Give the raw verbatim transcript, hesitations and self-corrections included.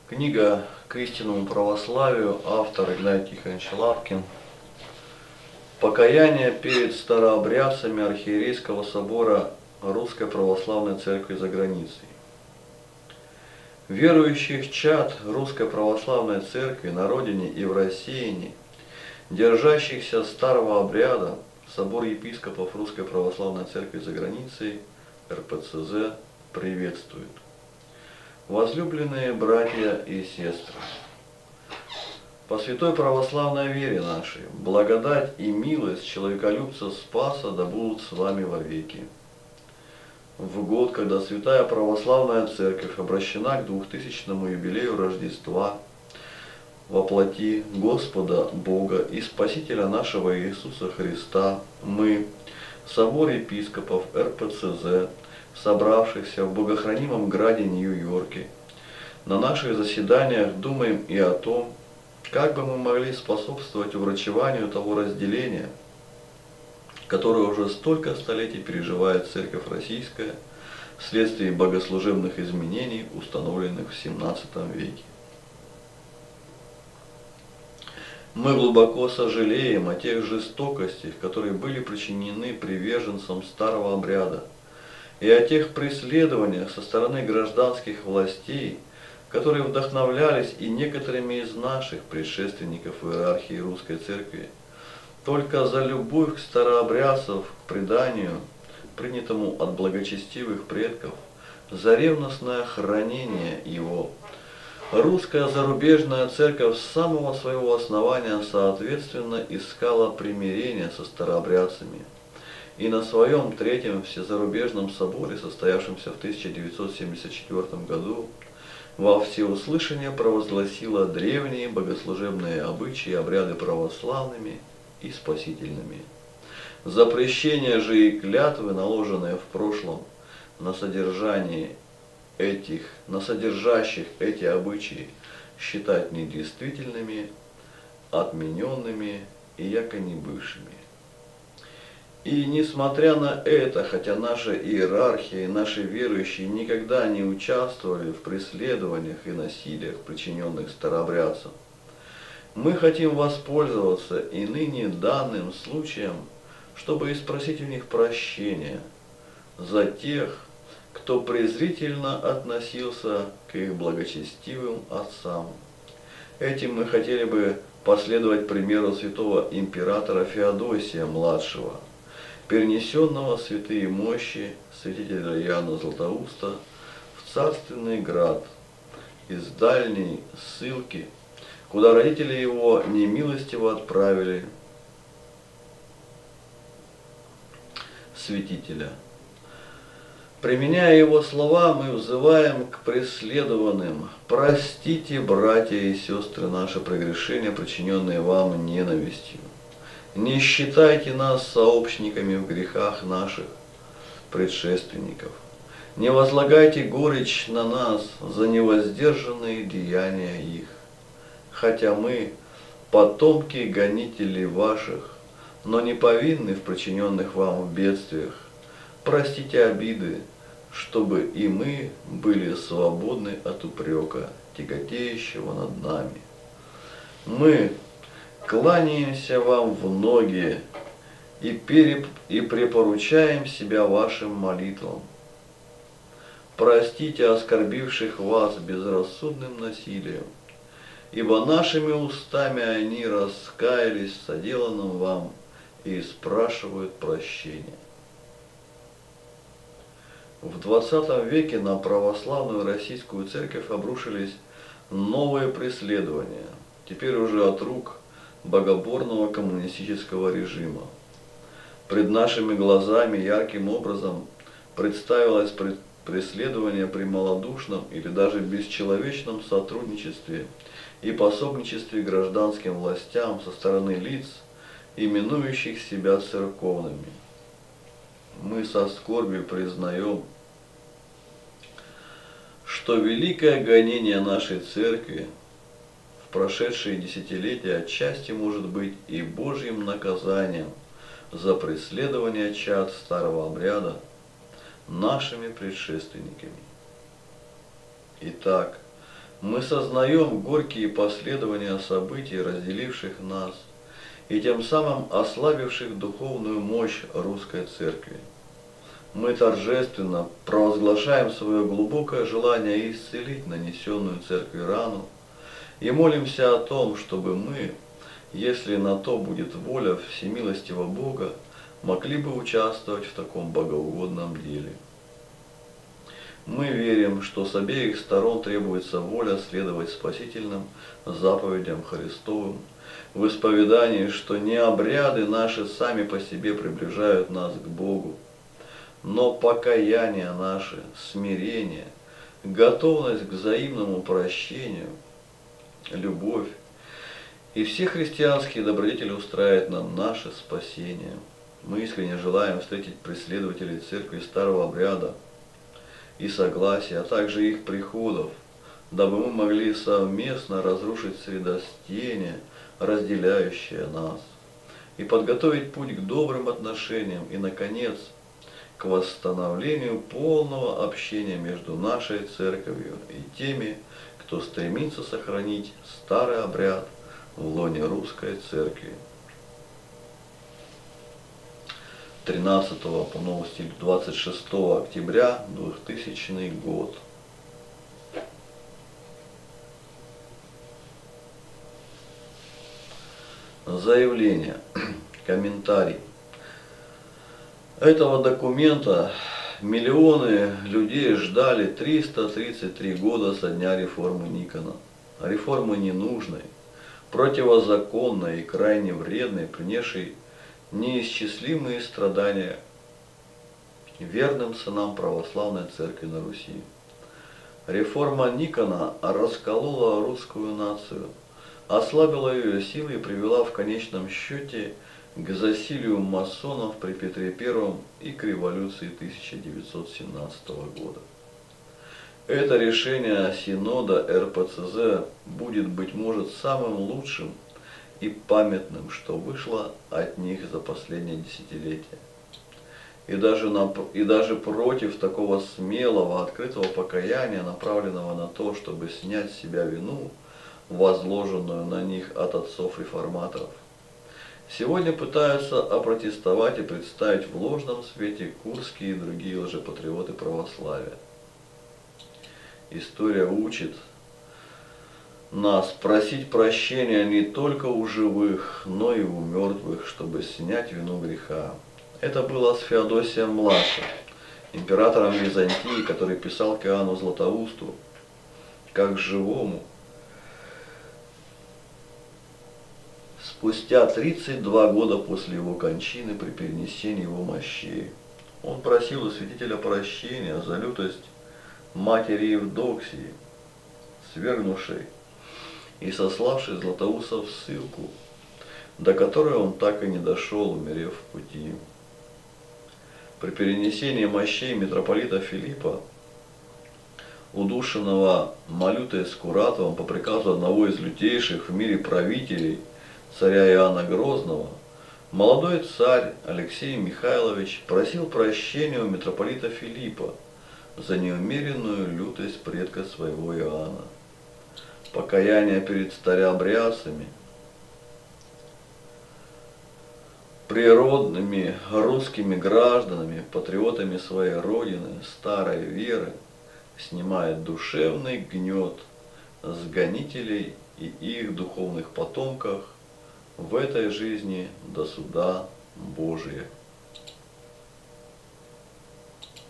Книга «К истинному православию», автор Игнатий Тихонович Лапкин. Покаяние перед старообрядцами Архиерейского собора Русской Православной Церкви за границей. Верующих чад Русской Православной Церкви на родине и в рассеянии, держащихся старого обряда, Собор епископов Русской Православной Церкви за границей, эр пэ цэ зэ, приветствует. Возлюбленные братья и сестры, по святой православной вере нашей, благодать и милость человеколюбца Спаса да будут с вами вовеки. В год, когда Святая Православная Церковь обращена к двухтысячному юбилею Рождества, во плоти Господа Бога и Спасителя нашего Иисуса Христа, мы, Собор епископов эр пэ цэ зэ, собравшихся в богохранимом граде Нью-Йорке, на наших заседаниях думаем и о том, как бы мы могли способствовать уврачеванию того разделения, которое уже столько столетий переживает Церковь Российская вследствие богослужебных изменений, установленных в семнадцатом веке. Мы глубоко сожалеем о тех жестокостях, которые были причинены приверженцам старого обряда, и о тех преследованиях со стороны гражданских властей, которые вдохновлялись и некоторыми из наших предшественников в иерархии Русской Церкви, только за любовь к старообрядцев, к преданию, принятому от благочестивых предков, за ревностное хранение его. Русская зарубежная церковь с самого своего основания соответственно искала примирения со старообрядцами. И на своем третьем всезарубежном соборе, состоявшемся в тысяча девятьсот семьдесят четвёртом году, во всеуслышание провозгласила древние богослужебные обычаи и обряды православными и спасительными. Запрещение же и клятвы, наложенные в прошлом на содержание этих, на содержащих эти обычаи, считать недействительными, отмененными и яко не бывшими. И несмотря на это, хотя наша иерархия и наши верующие никогда не участвовали в преследованиях и насилиях, причиненных старообрядцам, мы хотим воспользоваться и ныне данным случаем, чтобы и спросить у них прощения за тех, кто презрительно относился к их благочестивым отцам. Этим мы хотели бы последовать примеру святого императора Феодосия-младшего, перенесенного святые мощи святителя Иоанна Златоуста в царственный град из дальней ссылки, куда родители его немилостиво отправили святителя. Применяя его слова, мы взываем к преследованным: простите, братья и сестры, наши прегрешения, причиненные вам ненавистью. Не считайте нас сообщниками в грехах наших предшественников. Не возлагайте горечь на нас за невоздержанные деяния их. Хотя мы потомки гонителей ваших, но не повинны в причиненных вам бедствиях. Простите обиды, чтобы и мы были свободны от упрека, тяготеющего над нами. Мы кланяемся вам в ноги и, переп... и препоручаем себя вашим молитвам. Простите оскорбивших вас безрассудным насилием, ибо нашими устами они раскаялись в соделанном вам и спрашивают прощения. В двадцатом веке на православную российскую церковь обрушились новые преследования, теперь уже от рук богоборного коммунистического режима. Пред нашими глазами ярким образом представилось преследование при малодушном или даже бесчеловечном сотрудничестве и пособничестве гражданским властям со стороны лиц, именующих себя церковными. Мы со скорбью признаем, что великое гонение нашей церкви в прошедшие десятилетия отчасти может быть и Божьим наказанием за преследование чад старого обряда нашими предшественниками. Итак, Мы сознаем горькие последования событий, разделивших нас, и тем самым ослабивших духовную мощь русской церкви. Мы торжественно провозглашаем свое глубокое желание исцелить нанесенную церкви рану и молимся о том, чтобы мы, если на то будет воля всемилостивого Бога, могли бы участвовать в таком богоугодном деле. Мы верим, что с обеих сторон требуется воля следовать спасительным заповедям Христовым, в исповедании, что не обряды наши сами по себе приближают нас к Богу, но покаяние наше, смирение, готовность к взаимному прощению, любовь и все христианские добродетели устраивают нам наше спасение. Мы искренне желаем встретить преследователей церкви старого обряда и согласия, а также их приходов, дабы мы могли совместно разрушить средостение, разделяющее нас, и подготовить путь к добрым отношениям и, наконец, к восстановлению полного общения между нашей церковью и теми, кто стремится сохранить старый обряд в лоне русской церкви. тринадцатого по новому стилю двадцать шестого октября двухтысячный год. Заявление. Комментарий. Этого документа миллионы людей ждали триста тридцать три года со дня реформы Никона. Реформы ненужной, противозаконной и крайне вредной, принесшей неисчислимые страдания верным сынам православной церкви на Руси. Реформа Никона расколола русскую нацию, ослабила ее силы и привела в конечном счете к засилию масонов при Петре Первом и к революции тысяча девятьсот семнадцатого года. Это решение Синода эр пэ цэ зэ будет, быть может, самым лучшим и памятным, что вышло от них за последнее десятилетие. И даже, на, и даже против такого смелого, открытого покаяния, направленного на то, чтобы снять с себя вину, возложенную на них от отцов-реформаторов, сегодня пытаются опротестовать и представить в ложном свете курские и другие лжепатриоты православия. История учит нас просить прощения не только у живых, но и у мертвых, чтобы снять вину греха. Это было с Феодосием-младшим, императором Византии, который писал к Иоанну Златоусту, как живому. Спустя тридцать два года после его кончины при перенесении его мощей, он просил у святителя прощения за лютость матери Евдоксии, свергнувшей и сославший Златоуста в ссылку, до которой он так и не дошел, умерев в пути. При перенесении мощей митрополита Филиппа, удушенного Малютой Скуратовым по приказу одного из лютейших в мире правителей, царя Иоанна Грозного, молодой царь Алексей Михайлович просил прощения у митрополита Филиппа за неумеренную лютость предка своего Иоанна. Покаяние перед старообрядцами, природными русскими гражданами, патриотами своей родины, старой веры, снимает душевный гнет с гонителей и их духовных потомков в этой жизни до суда Божия.